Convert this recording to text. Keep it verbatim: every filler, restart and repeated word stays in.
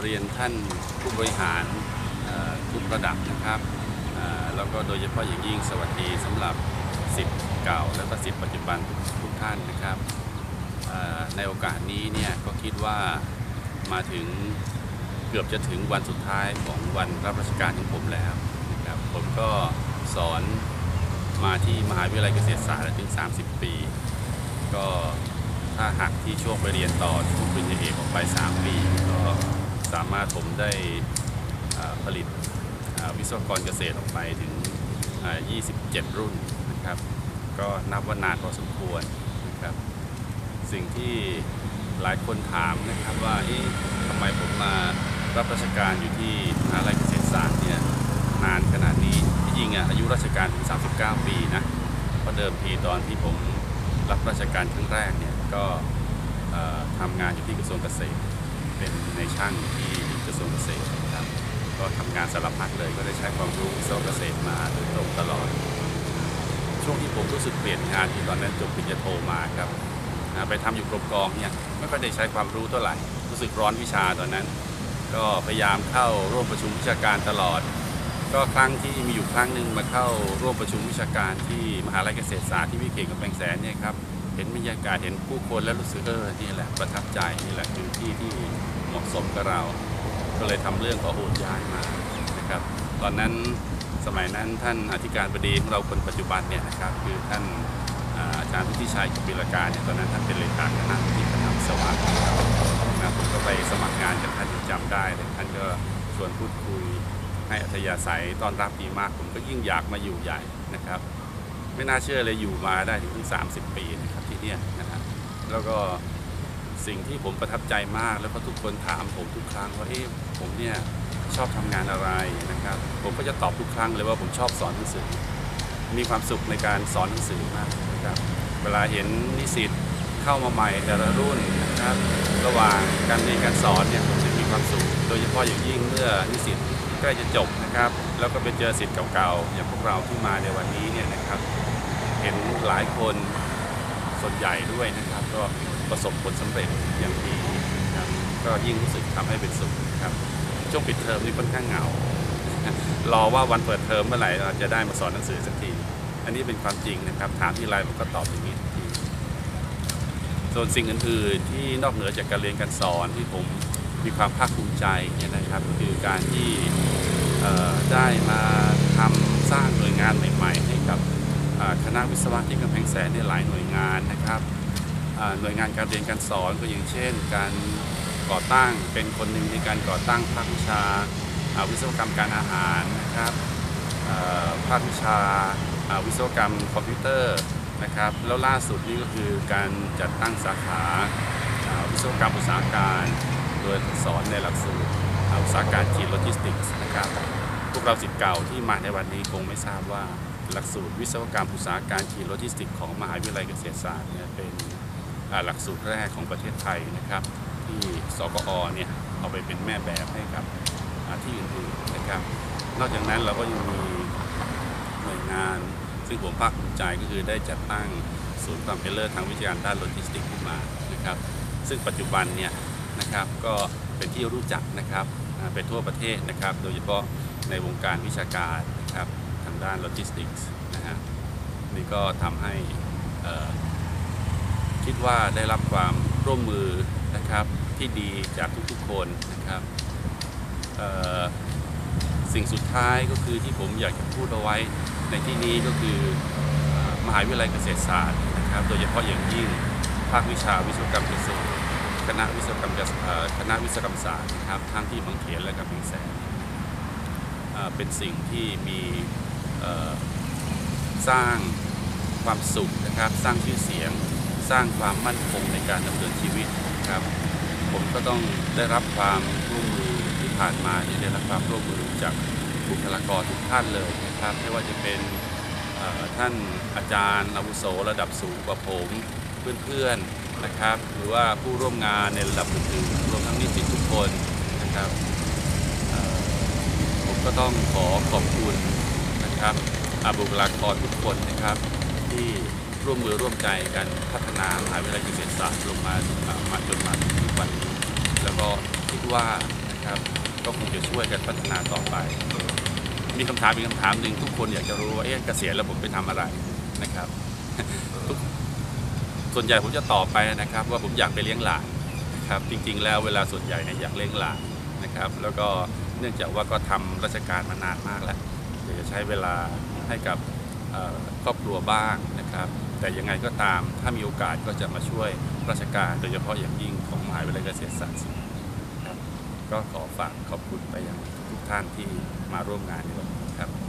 เรียนท่านผู้บริหารทุกระดับนะครับแล้วก็โดยเฉพาะอย่างยิ่งสวัสดีสำหรับศิษย์เก่าและก็ศิษย์ปัจจุบันทุกท่านนะครับในโอกาสนี้เนี่ยก็คิดว่ามาถึงเกือบจะถึงวันสุดท้ายของวันรับราชการของผมแล้วนะครับผมก็สอนมาที่มหาวิทยาลัยเกษตรศาสตร์ถึงสามสิบปีก็ถ้าหักที่ช่วงไปเรียนต่อช่วงปริญญาเอกออกไปสามปีก็สามารถผมได้ผลิตวิศวกรเกษตรออกไปถึงยี่สิบเจ็ดรุ่นนะครับก็นับว่านานพอสมควรนะครับสิ่งที่หลายคนถามนะครับว่าทำไมผมมารับราชการอยู่ที่มหาวิทยาลัยเกษตรศาสตร์เนี่ยนานขนาดนี้ที่จริงอายุราชการถึงสามสิบเก้าปีนะเพราะเดิมทีตอนที่ผมรับราชการครั้งแรกเนี่ยก็ทำงานอยู่ที่กระทรวงเกษตรเป็นในช่างที่กระทรวงเกษตรนะครับก็ทำงานสารพัดเลยก็ได้ใช้ความรู้วิศวเกษตรมาโดยตรงตลอดช่วงที่ผมรู้สึกเปลี่ยนงานที่ตอนนั้นจบปริญญาโทมาครับไปทำอยู่กรมกองเนี่ยไม่ค่อยได้ใช้ความรู้เท่าไหร่รู้สึกร้อนวิชาตอนนั้นก็พยายามเข้าร่วมประชุมวิชาการตลอดก็ครั้งที่มีอยู่ครั้งหนึ่งมาเข้าร่วมประชุมวิชาการที่มหาวิทยาลัยเกษตรศาสตร์ที่วิเขตกับแปลงแสนเนี่ยครับเห็นบรรยากาศเห็นผู้คนแล้วรู้สึกเออนี่แหละประทับใจนี่แหละคือที่ที่เหมาะสมกับเราก็เลยทำเรื่องขอโอนย้ายมานะครับตอนนั้นสมัยนั้นท่านอธิการบดีของเราคนปัจจุบันเนี่ยนะครับคือท่านอาจารย์วุฒิชัยกิจบิลการเนี่ยตอนนั้นท่านเป็นเลขาคณะที่คณะวิศวะนะผมก็ไปสมัครงานกับท่านจำได้เลยท่านก็ชวนพูดคุยให้อัธยาศัยต้อนรับดีมากผมก็ยิ่งอยากมาอยู่ใหญ่นะครับไม่น่าเชื่อเลยอยู่มาได้ถึงสามสิบปีนะครับที่นี่นะครับแล้วก็สิ่งที่ผมประทับใจมากแล้วก็ทุกคนถามผมทุกครั้งว่าเอ๊ะผมเนี่ยชอบทำงานอะไรนะครับผมก็จะตอบทุกครั้งเลยว่าผมชอบสอนหนังสือมีความสุขในการสอนหนังสือมากนะครับเวลาเห็นนิสิตเข้ามาใหม่แต่ละรุ่นนะครับระหว่างการเรียนการสอนเนี่ยผมจะมีความสุขโดยเฉพาะอย่างยิ่งเมื่อนิสิตใกล้จะจบนะครับแล้วก็ไปเจอศิษย์เก่าๆอย่างพวกเราที่มาในวันนี้เนี่ยนะครับเห็นหลายคนส่วนใหญ่ด้วยนะครับก็ประสบผลสำเร็จอย่างดีนะครับก็ยิ่งรู้สึกทำให้เป็นสุขครับช่วงปิดเทอมนี่ค่อนข้างเหงารอว่าวันเปิดเทอมเมื่อไหร่เราจะได้มาสอนหนังสือสักทีอันนี้เป็นความจริงนะครับถามที่ไรผมก็ตอบอย่างนี้ทุกทีส่วนสิ่งอื่นๆที่นอกเหนือจากการเรียนการสอนที่ผมมีความภาคภูมิใจเนี่ยนะครับคือการที่ได้มาทำสร้างหน่วยงานใหม่ๆให้กับคณะวิศวะที่กำแพงแสนในหลายหน่วยงานนะครับหน่วยงานการเรียนการสอนก็อย่างเช่นการก่อตั้งเป็นคนหนึ่งในการก่อตั้งภาควิชาวิศวกรรมการอาหารนะครับภาควิชาวิศวกรรมคอมพิวเตอร์นะครับแล้วล่าสุดนี้ก็คือการจัดตั้งสาขาวิศวกรรมอุตสาหการโดยสอนในหลักสูตรอุตสาหการจีนโลจิสติกส์นะครับพวกเราศิษย์เก่าที่มาในวันนี้คงไม่ทราบว่าหลักสูตรวิศวกรรมอุตสาหการจีนโลจิสติกส์ของมหาวิทยาลัยเกษตรศาสตร์เนี่ยเป็นหลักสูตรแรกของประเทศไทยนะครับที่สกอเนี่ยเอาไปเป็นแม่แบบให้กับที่อื่นๆนะครับนอกจากนั้นเราก็ยังมีหน่วยงานซึ่งผมภาคภูมิใจก็คือได้จัดตั้งศูนย์ความเป็นเลิศทางวิชาการด้านโลจิสติกส์ขึ้นมานะครับซึ่งปัจจุบันเนี่ยนะครับก็เป็นที่รู้จักนะครับไปทั่วประเทศนะครับโดยเฉพาะในวงการวิชาการนะครับทางด้านโลจิสติกส์นะฮะนี่ก็ทำให้คิดว่าได้รับความร่วมมือนะครับที่ดีจากทุกๆคนนะครับสิ่งสุดท้ายก็คือที่ผมอยากจะพูดเอาไว้ในที่นี้ก็คือมหาวิทยาลัยเกษตรศาสตร์นะครับโดยเฉพาะอย่างยิ่งภาควิชาวิศวกรรมเกษตรคณะวิศวกรรมคณะวิศวกรรมศาสตร์นะครับทั้งที่บางเขนและกำแพงแสนเป็นสิ่งที่มีสร้างความสุขนะครับสร้างชื่อเสียงสร้างความมั่นคงในการดำเนินชีวิตครับผมก็ต้องได้รับความร่วมมือที่ผ่านมาที่ได้รับความร่วมมือจากบุคลากรทุกท่านเลยนะครับไม่ว่าจะเป็นท่านอาจารย์อาวุโสระดับสูงกว่าผมเพื่อนๆนะครับหรือว่าผู้ร่วมงานในระดับอื่นๆรวมทั้งนิสิตทุกคนนะครับผมก็ต้องขอขอบคุณนะครับบุคลากรทุกคนนะครับที่ร่วมมือร่วมใจกันพัฒนามหาวิทยาลัยเกษตรศาสตร์ลงมามาจนมาถึงวันนี้แล้วก็คิดว่านะคนะครับก็คงจะช่วยกันพัฒนาต่อไปมีคำถามมีคำถามหนึ่งทุกคนอยากจะรู้ว่าเอ๊ะเกษียณแล้วผมไปทำอะไรนะครับทุกส่วนใหญ่ผมจะตอบไปนะครับว่าผมอยากไปเลี้ยงหลานนะครับจริงๆแล้วเวลาส่วนใหญ่เนี่ยอยากเลี้ยงหลานนะครับแล้วก็เนื่องจากว่าก็ทำราชการมานานมากแล้วอยากจะใช้เวลาให้กับครอบครัวบ้างนะครับแต่ยังไงก็ตามถ้ามีโอกาสก็จะมาช่วยราชการโดยเฉพาะอย่างยิ่งของมหาวิทยาลัยเกษตรศาสตร์ครับก็ขอฝากขอบคุณไปยังทุกท่านที่มาร่วมงานในวันนี้ครับ